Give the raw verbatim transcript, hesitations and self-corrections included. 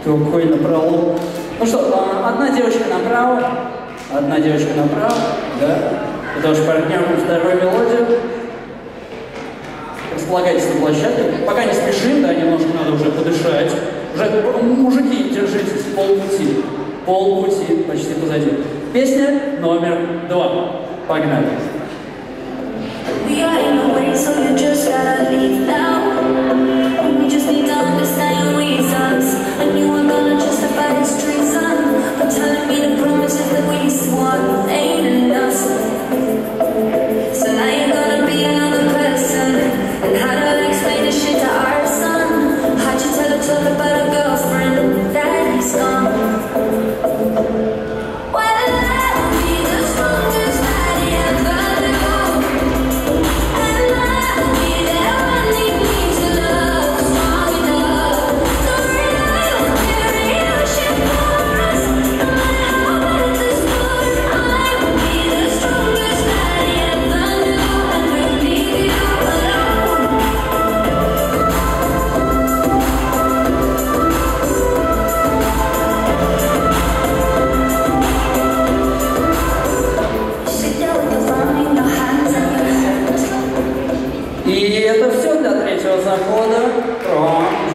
Какой напролом. Ну что, одна девочка направо, одна девочка направо, да? Это ваш партнер на вторую мелодию. Располагайтесь на площадке. Пока не спешим, да, немножко надо уже подышать. Уже, мужики, держитесь, полпути. Полпути, почти позади. Песня номер два. Погнали. We are in a way, so you just gotta leave now. We just need to